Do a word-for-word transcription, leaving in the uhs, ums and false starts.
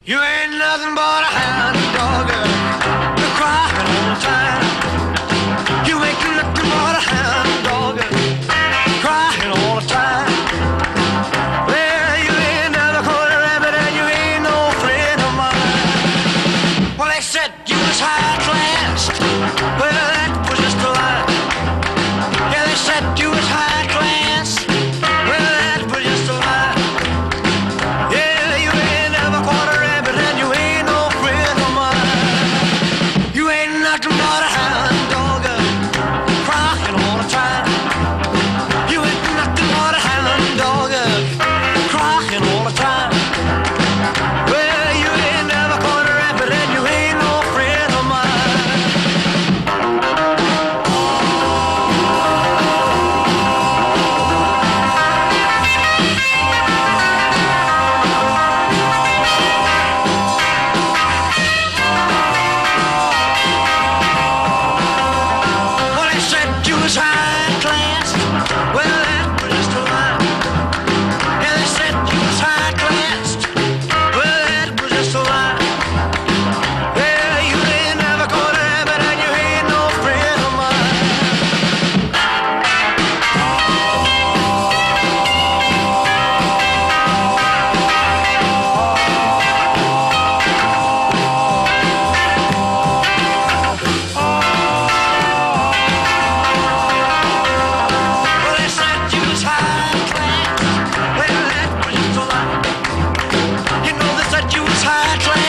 You ain't nothing but a hound dog, you're crying all the time. You ain't nothing but a hound dog, crying all the time. Well, you ain't never caught a rabbit and you ain't no friend of mine. Well, they said you was high class, well, that was just a lie. Yeah, they said you was high class, well, that was just a lie. Yeah, you ain't never caught a rabbit and you ain't no friend of mine. You ain't nothing but a hound dog, crying all the time. You ain't nothing but a hound dog, crying all the time. Well, you ain't never caught a rabbit and you ain't no friend of mine. Well, they said you was high class. Well, that was just a lie. Yeah, they said you was high class. Well, that was just a lie. Yeah, you ain't never caught a rabbit and you ain't no friend of mine. Well, they said you was high class. Well, that was just a lie. You know they said you was high class.